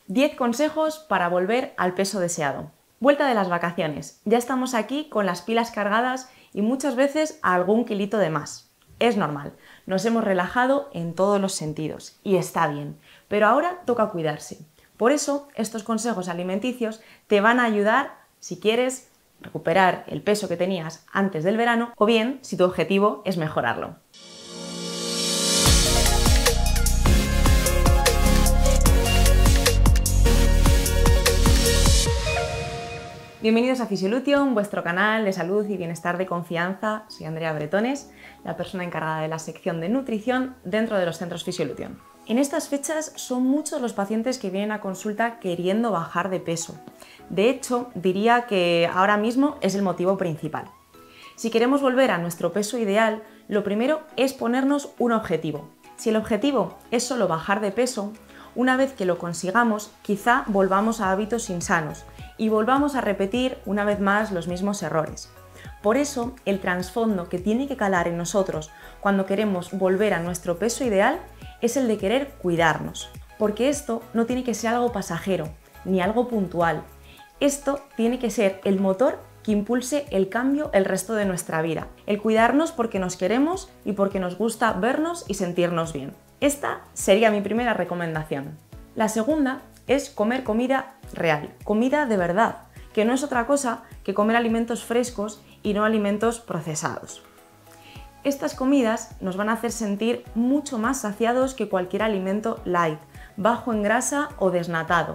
10 consejos para volver al peso deseado. Vuelta de las vacaciones. Ya estamos aquí con las pilas cargadas y muchas veces algún kilito de más. Es normal, nos hemos relajado en todos los sentidos y está bien, pero ahora toca cuidarse. Por eso, estos consejos alimenticios te van a ayudar si quieres recuperar el peso que tenías antes del verano o bien si tu objetivo es mejorarlo. Bienvenidos a Fisiolution, vuestro canal de salud y bienestar de confianza. Soy Andrea Bretones, la persona encargada de la sección de nutrición dentro de los centros Fisiolution. En estas fechas son muchos los pacientes que vienen a consulta queriendo bajar de peso. De hecho, diría que ahora mismo es el motivo principal. Si queremos volver a nuestro peso ideal, lo primero es ponernos un objetivo. Si el objetivo es solo bajar de peso, una vez que lo consigamos, quizá volvamos a hábitos insanos y volvamos a repetir una vez más los mismos errores. Por eso, el trasfondo que tiene que calar en nosotros cuando queremos volver a nuestro peso ideal es el de querer cuidarnos, porque esto no tiene que ser algo pasajero, ni algo puntual. Esto tiene que ser el motor que impulse el cambio el resto de nuestra vida, el cuidarnos porque nos queremos y porque nos gusta vernos y sentirnos bien. Esta sería mi primera recomendación. La segunda es comer comida real, comida de verdad, que no es otra cosa que comer alimentos frescos y no alimentos procesados. Estas comidas nos van a hacer sentir mucho más saciados que cualquier alimento light, bajo en grasa o desnatado.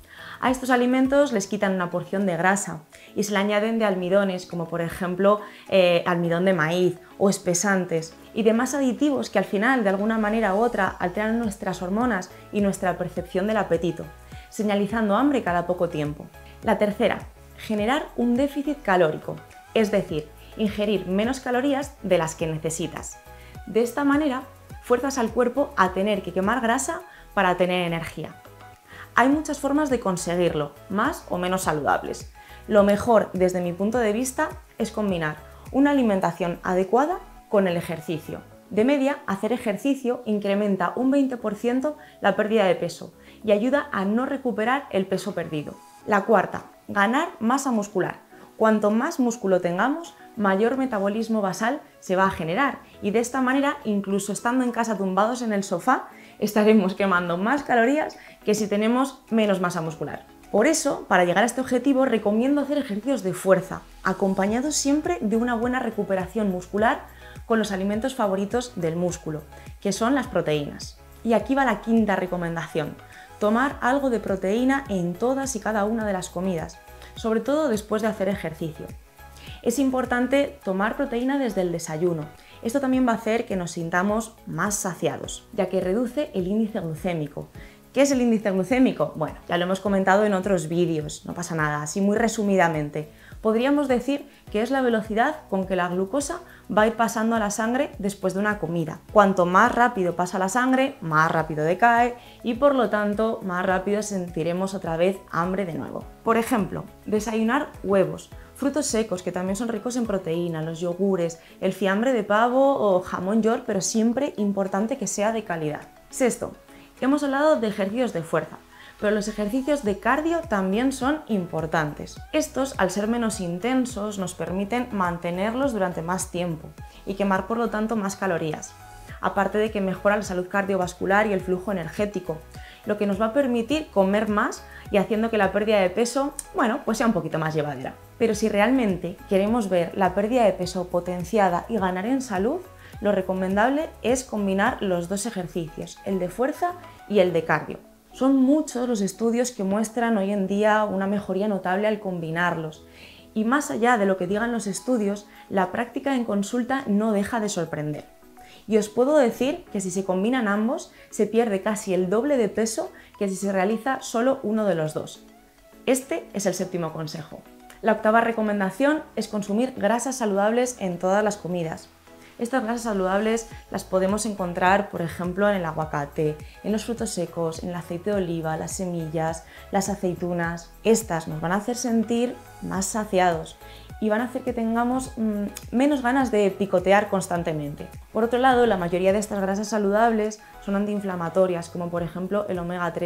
A estos alimentos les quitan una porción de grasa y se le añaden de almidones, como por ejemplo almidón de maíz o espesantes, y demás aditivos que al final, de alguna manera u otra, alteran nuestras hormonas y nuestra percepción del apetito, señalizando hambre cada poco tiempo. La tercera, generar un déficit calórico, es decir, ingerir menos calorías de las que necesitas. De esta manera, fuerzas al cuerpo a tener que quemar grasa para tener energía. Hay muchas formas de conseguirlo, más o menos saludables. Lo mejor, desde mi punto de vista, es combinar una alimentación adecuada con el ejercicio. De media, hacer ejercicio incrementa un 20% la pérdida de peso y ayuda a no recuperar el peso perdido. La cuarta, ganar masa muscular. Cuanto más músculo tengamos, mayor metabolismo basal se va a generar y de esta manera, incluso estando en casa tumbados en el sofá, estaremos quemando más calorías que si tenemos menos masa muscular. Por eso, para llegar a este objetivo, recomiendo hacer ejercicios de fuerza, acompañados siempre de una buena recuperación muscular con los alimentos favoritos del músculo, que son las proteínas. Y aquí va la quinta recomendación: tomar algo de proteína en todas y cada una de las comidas, sobre todo después de hacer ejercicio. Es importante tomar proteína desde el desayuno. Esto también va a hacer que nos sintamos más saciados, ya que reduce el índice glucémico. ¿Qué es el índice glucémico? Bueno, ya lo hemos comentado en otros vídeos, no pasa nada, así muy resumidamente. Podríamos decir que es la velocidad con que la glucosa va a ir pasando a la sangre después de una comida. Cuanto más rápido pasa la sangre, más rápido decae y por lo tanto más rápido sentiremos otra vez hambre de nuevo. Por ejemplo, desayunar huevos, frutos secos que también son ricos en proteína, los yogures, el fiambre de pavo o jamón york, pero siempre importante que sea de calidad. Sexto, hemos hablado de ejercicios de fuerza, pero los ejercicios de cardio también son importantes. Estos, al ser menos intensos, nos permiten mantenerlos durante más tiempo y quemar por lo tanto más calorías, aparte de que mejora la salud cardiovascular y el flujo energético, lo que nos va a permitir comer más y haciendo que la pérdida de peso, pues sea un poquito más llevadera. Pero si realmente queremos ver la pérdida de peso potenciada y ganar en salud, lo recomendable es combinar los dos ejercicios, el de fuerza y el de cardio. Son muchos los estudios que muestran hoy en día una mejoría notable al combinarlos. Y más allá de lo que digan los estudios, la práctica en consulta no deja de sorprender. Y os puedo decir que si se combinan ambos, se pierde casi el doble de peso que si se realiza solo uno de los dos. Este es el séptimo consejo. La octava recomendación es consumir grasas saludables en todas las comidas. Estas grasas saludables las podemos encontrar, por ejemplo, en el aguacate, en los frutos secos, en el aceite de oliva, las semillas, las aceitunas. Estas nos van a hacer sentir más saciados y van a hacer que tengamos menos ganas de picotear constantemente. Por otro lado, la mayoría de estas grasas saludables son antiinflamatorias, como por ejemplo el omega 3,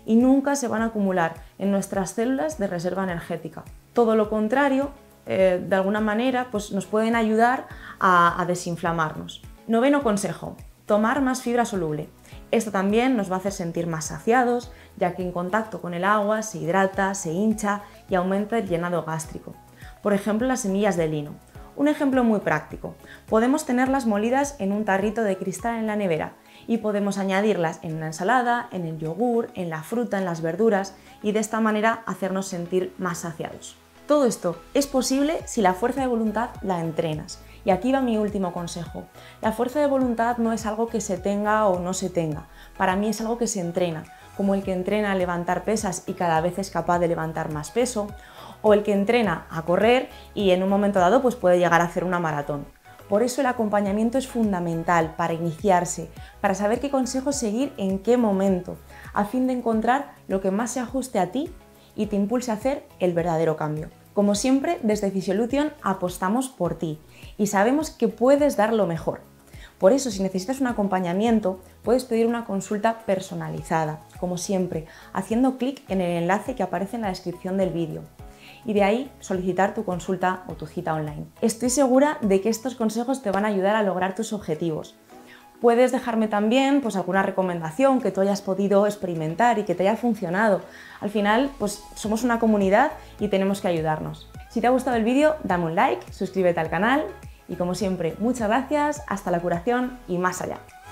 y nunca se van a acumular en nuestras células de reserva energética. Todo lo contrario, de alguna manera, pues nos pueden ayudar a desinflamarnos. Noveno consejo, tomar más fibra soluble. Esto también nos va a hacer sentir más saciados, ya que en contacto con el agua se hidrata, se hincha y aumenta el llenado gástrico. Por ejemplo, las semillas de lino. Un ejemplo muy práctico. Podemos tenerlas molidas en un tarrito de cristal en la nevera y podemos añadirlas en una ensalada, en el yogur, en la fruta, en las verduras y de esta manera hacernos sentir más saciados. Todo esto es posible si la fuerza de voluntad la entrenas. Y aquí va mi último consejo. La fuerza de voluntad no es algo que se tenga o no se tenga. Para mí es algo que se entrena, como el que entrena a levantar pesas y cada vez es capaz de levantar más peso, o el que entrena a correr y en un momento dado pues puede llegar a hacer una maratón. Por eso el acompañamiento es fundamental para iniciarse, para saber qué consejos seguir en qué momento, a fin de encontrar lo que más se ajuste a ti y te impulse a hacer el verdadero cambio. Como siempre, desde Physiolution apostamos por ti y sabemos que puedes dar lo mejor. Por eso, si necesitas un acompañamiento, puedes pedir una consulta personalizada, como siempre, haciendo clic en el enlace que aparece en la descripción del vídeo. Y de ahí solicitar tu consulta o tu cita online. Estoy segura de que estos consejos te van a ayudar a lograr tus objetivos. Puedes dejarme también pues, alguna recomendación que tú hayas podido experimentar y que te haya funcionado. Al final, pues somos una comunidad y tenemos que ayudarnos. Si te ha gustado el vídeo, dame un like, suscríbete al canal y como siempre, muchas gracias, hasta la curación y más allá.